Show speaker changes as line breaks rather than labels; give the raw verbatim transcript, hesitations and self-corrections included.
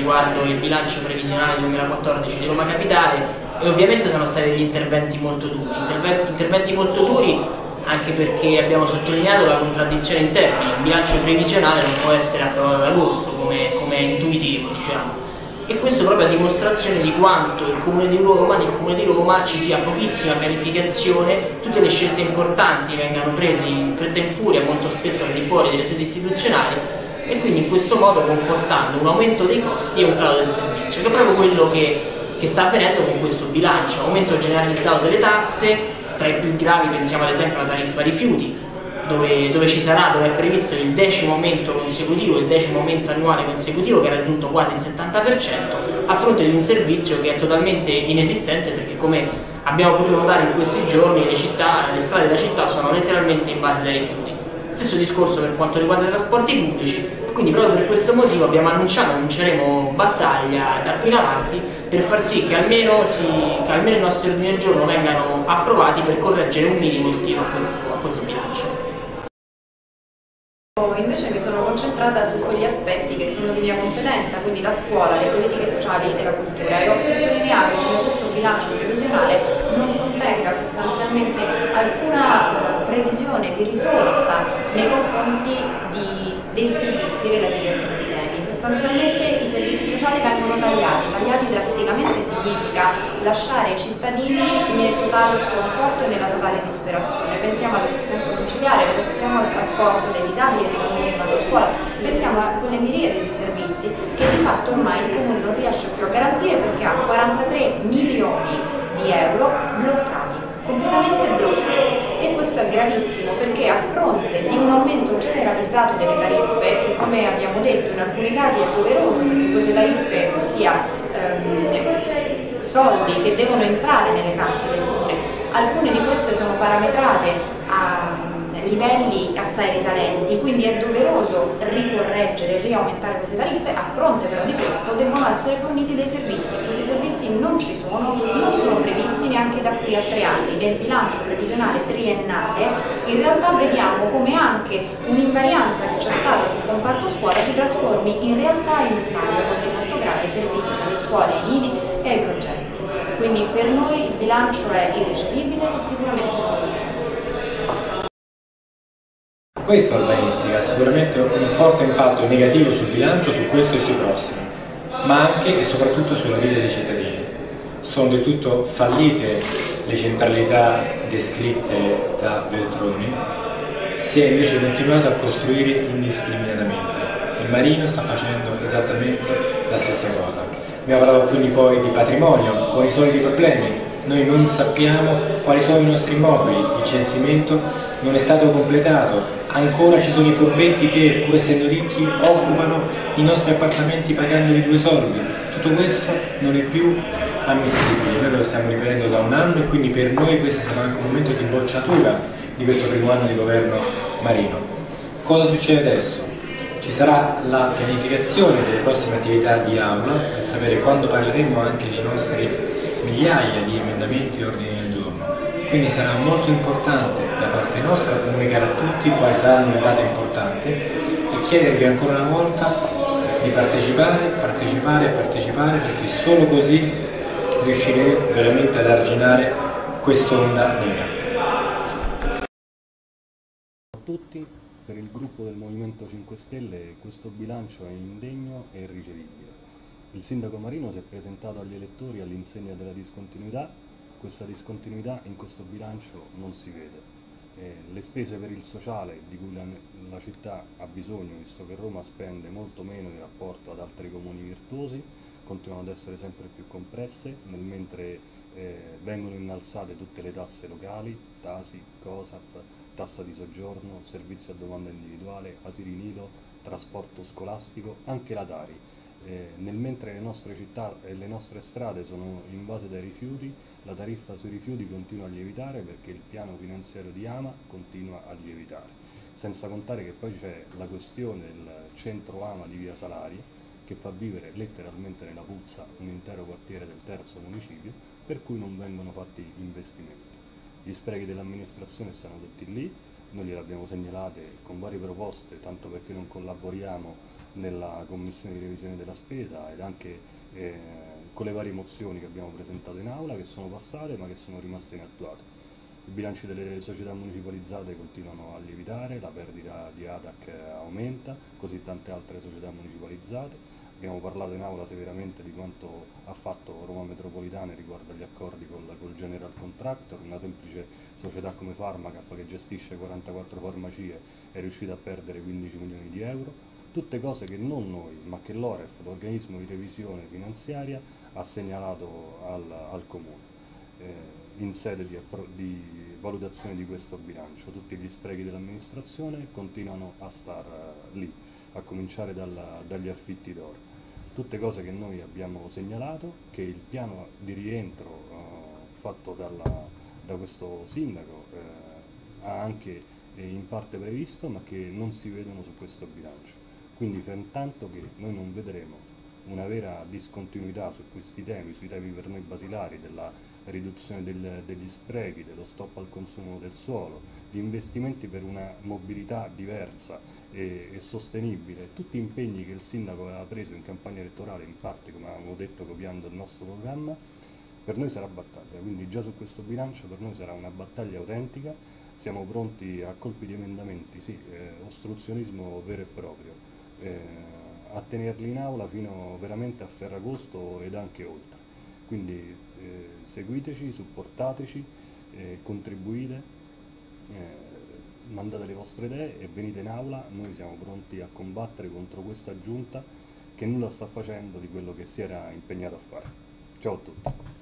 riguardo il bilancio previsionale duemilaquattordici di Roma Capitale e ovviamente sono stati degli interventi molto duri, Interve interventi molto duri anche perché abbiamo sottolineato la contraddizione in termini. Il bilancio previsionale non può essere approvato ad agosto, come, come è intuitivo, diciamo. E questo proprio a dimostrazione di quanto il Comune di Roma, nel Comune di Roma ci sia pochissima pianificazione, tutte le scelte importanti vengano prese in fretta e in furia, molto spesso al di fuori delle sedi istituzionali, e quindi in questo modo comportando un aumento dei costi e un calo del servizio, che è proprio quello che, che sta avvenendo con questo bilancio. Aumento generalizzato delle tasse, tra i più gravi pensiamo ad esempio alla tariffa rifiuti, Dove, dove ci sarà, dove è previsto il decimo aumento consecutivo, il decimo aumento annuale consecutivo che ha raggiunto quasi il settanta per cento, a fronte di un servizio che è totalmente inesistente, perché come abbiamo potuto notare in questi giorni le, città, le strade della città sono letteralmente invase dai rifiuti. Stesso discorso per quanto riguarda i trasporti pubblici, quindi proprio per questo motivo abbiamo annunciato, annunceremo battaglia da qui in avanti per far sì che almeno, si, che almeno i nostri ordini del giorno vengano approvati per correggere un minimo il tiro a questo, a questo bilancio.
Invece mi sono concentrata su quegli aspetti che sono di mia competenza, quindi la scuola, le politiche sociali e la cultura, e ho sottolineato come questo bilancio previsionale non contenga sostanzialmente alcuna previsione di risorsa nei confronti di, dei servizi relativi a questi temi. Sostanzialmente i servizi sociali vengono tagliati, tagliati drasticamente significa lasciare i cittadini nel totale sconforto e nella totale disperazione. Pensiamo all'assistenza domiciliare, pensiamo al trasporto dei disabili e dei bambini che vanno a scuola, pensiamo a quelle miriadi di servizi che di fatto ormai il Comune non riesce più a garantire perché ha quarantatré milioni di euro bloccati, completamente bloccati. E questo è gravissimo perché a fronte di un aumento generalizzato delle tariffe, che come abbiamo detto in alcuni casi è doveroso perché queste tariffe, ossia ehm, soldi che devono entrare nelle casse del Comune, alcune di queste sono parametrate a livelli assai risalenti, quindi è doveroso ricorreggere e riaumentare queste tariffe. A fronte però di questo devono essere forniti dei servizi, questi servizi non ci sono, non sono previsti neanche da qui a tre anni. Nel bilancio previsionale triennale in realtà vediamo come anche un'invarianza che c'è stata sul comparto scuola si trasformi in realtà in un taglio molto molto grave ai servizi, alle scuole, ai nidi e ai progetti. Quindi per noi il bilancio è irricevibile e sicuramente non.
Questo urbanistica, sicuramente un forte impatto negativo sul bilancio, su questo e sui prossimi, ma anche e soprattutto sulla vita dei cittadini. Sono del tutto fallite le centralità descritte da Veltroni, si è invece continuato a costruire indiscriminatamente e Marino sta facendo esattamente la stessa cosa. Abbiamo parlato quindi poi di patrimonio, con i soliti problemi. Noi non sappiamo quali sono i nostri immobili, il censimento non è stato completato, ancora ci sono i furbetti che, pur essendo ricchi, occupano i nostri appartamenti pagandoli due soldi. Tutto questo non è più ammissibile, noi lo stiamo ripetendo da un anno e quindi per noi questo sarà anche un momento di bocciatura di questo primo anno di governo Marino. Cosa succede adesso? Ci sarà la pianificazione delle prossime attività di aula, per sapere quando parleremo anche dei nostri migliaia di emendamenti e ordini del giorno. Quindi sarà molto importante da parte nostra comunicare a tutti quali saranno le date importanti e chiedervi ancora una volta di partecipare, partecipare e partecipare, perché solo così riusciremo veramente ad arginare quest'onda nera.
A tutti, per il gruppo del Movimento cinque Stelle questo bilancio è indegno e irricevibile. Il sindaco Marino si è presentato agli elettori all'insegna della discontinuità. Questa discontinuità in questo bilancio non si vede. Eh, le spese per il sociale di cui la, la città ha bisogno, visto che Roma spende molto meno in rapporto ad altri comuni virtuosi, continuano ad essere sempre più compresse, nel mentre eh, vengono innalzate tutte le tasse locali, Tasi, COSAP, tassa di soggiorno, servizi a domanda individuale, asili nido, trasporto scolastico, anche la Tari. Eh, nel mentre le nostre città e le nostre strade sono invase dai rifiuti, la tariffa sui rifiuti continua a lievitare perché il piano finanziario di Ama continua a lievitare. Senza contare che poi c'è la questione del centro Ama di Via Salari, che fa vivere letteralmente nella puzza un intero quartiere del terzo municipio, per cui non vengono fatti investimenti. Gli sprechi dell'amministrazione stanno tutti lì, noi gliele abbiamo segnalate con varie proposte, tanto perché non collaboriamo nella commissione di revisione della spesa ed anche eh, con le varie mozioni che abbiamo presentato in aula, che sono passate ma che sono rimaste inattuate. I bilanci delle società municipalizzate continuano a lievitare, la perdita di A D A C aumenta, così tante altre società municipalizzate. Abbiamo parlato in aula severamente di quanto ha fatto Roma Metropolitana riguardo agli accordi col, col General Contractor, una semplice società come Pharmacap che gestisce quarantaquattro farmacie è riuscita a perdere quindici milioni di euro, tutte cose che non noi ma che l'O R E F, l'organismo di revisione finanziaria, ha segnalato al, al Comune eh, in sede di, di valutazione di questo bilancio. Tutti gli sprechi dell'amministrazione continuano a star uh, lì, a cominciare dalla, dagli affitti d'oro. Tutte cose che noi abbiamo segnalato, che il piano di rientro uh, fatto dalla, da questo sindaco uh, ha anche eh, in parte previsto, ma che non si vedono su questo bilancio. Quindi fin tanto che noi non vedremo una vera discontinuità su questi temi, sui temi per noi basilari della riduzione del, degli sprechi, dello stop al consumo del suolo, di investimenti per una mobilità diversa e, e sostenibile, tutti impegni che il sindaco aveva preso in campagna elettorale, in parte come avevamo detto copiando il nostro programma, per noi sarà battaglia, quindi già su questo bilancio per noi sarà una battaglia autentica, siamo pronti a colpi di emendamenti, sì, eh, ostruzionismo vero e proprio, eh, a tenerli in aula fino veramente a Ferragosto ed anche oltre. Quindi eh, seguiteci, supportateci, eh, contribuite, eh, mandate le vostre idee e venite in aula, noi siamo pronti a combattere contro questa giunta che nulla sta facendo di quello che si era impegnato a fare. Ciao a tutti.